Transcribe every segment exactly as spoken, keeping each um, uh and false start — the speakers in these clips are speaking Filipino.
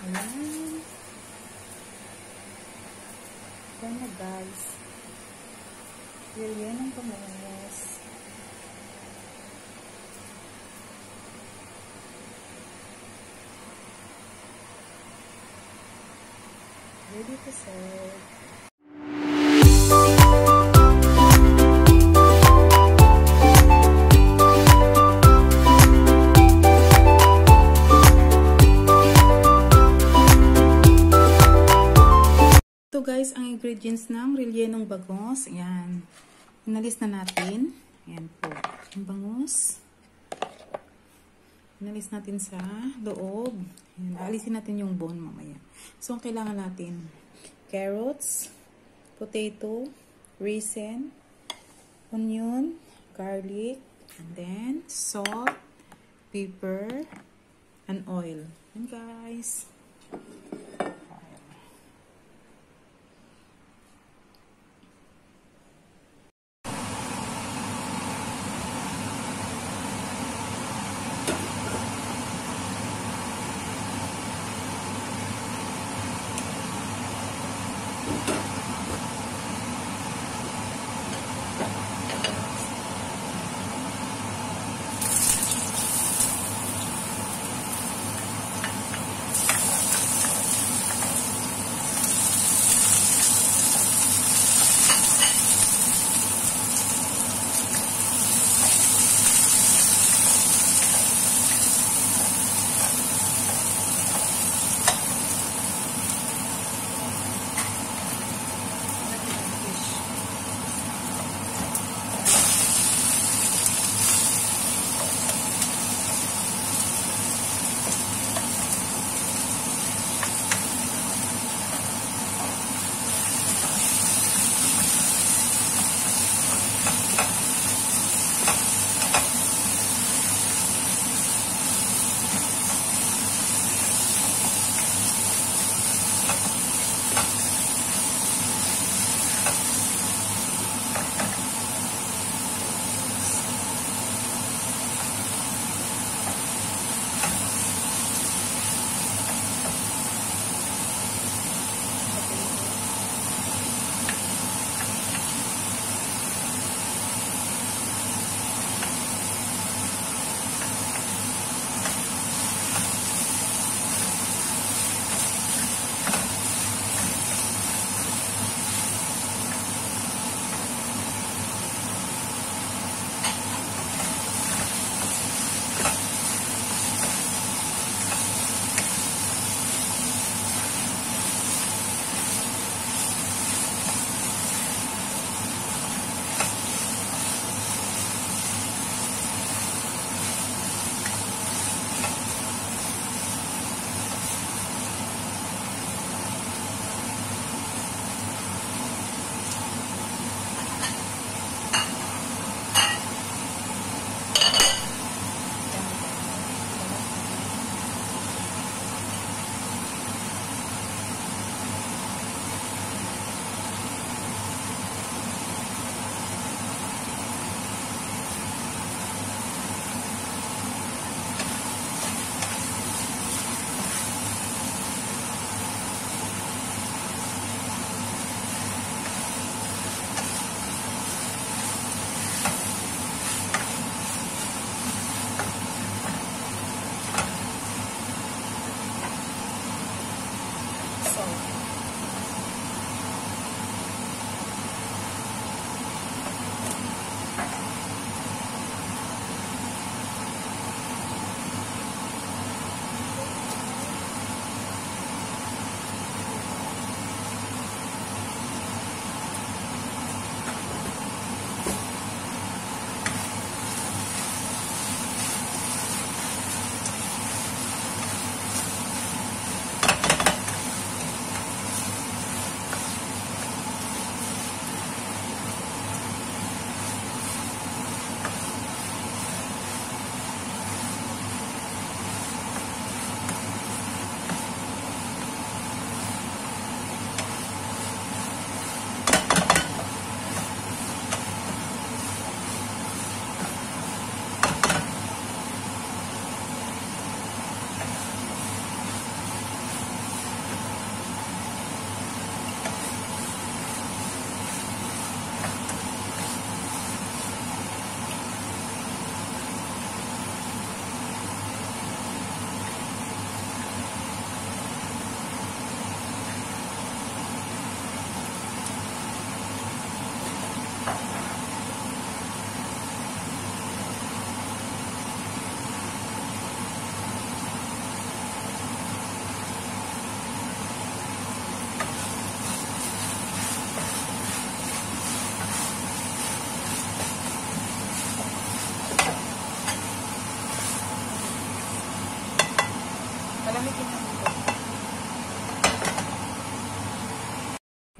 Ayan. Ayan na guys. Yan ang pamangos. Ready to serve. Ito guys, ang ingredients ng rellenong bangus. Ayan. Inalis na natin. Ayan po. Ang bangus. Inalis natin sa loob. Ayan. Alisin natin yung bone mamaya. So, ang kailangan natin, carrots, potato, raisin, onion, garlic, and then salt, pepper, and oil. Ayan guys.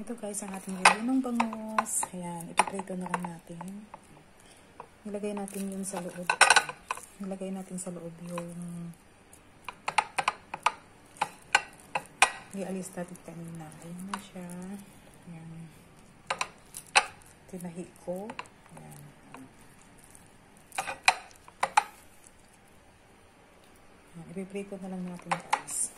Ito guys, ang ating ginunong bangus. Ayan, ipiprito na lang natin. Nilagay natin yun sa loob. Nilagay natin sa loob yung i-alis natin kanina. Ayan na siya. Ayan. Tinahi ko. Ayan. Ayan. Ipiprito na lang natin guys.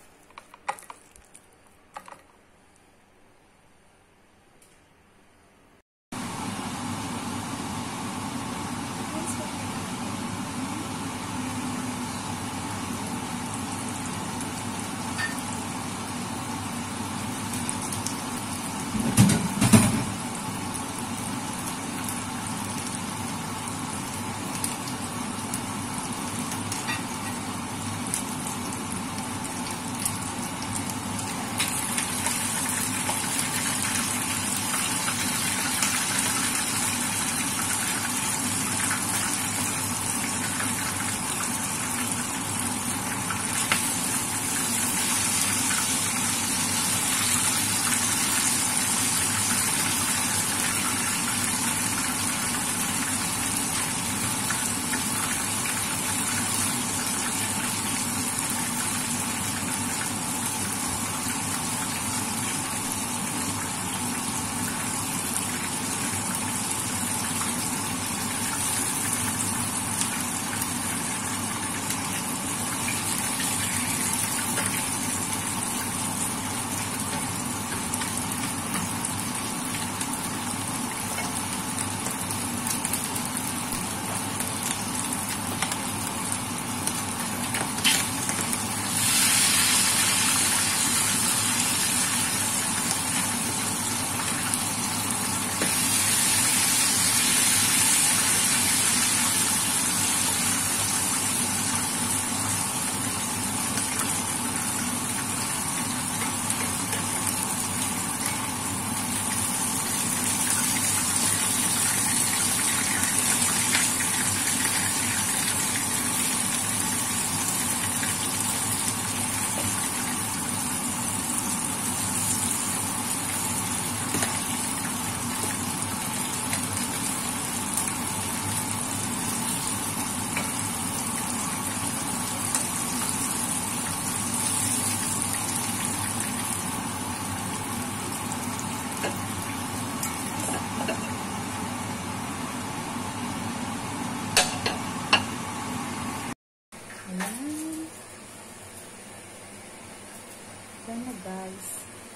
Ayan na guys.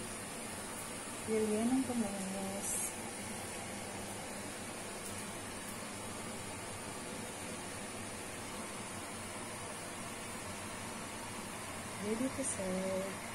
Yan ang bangus. Ready to serve.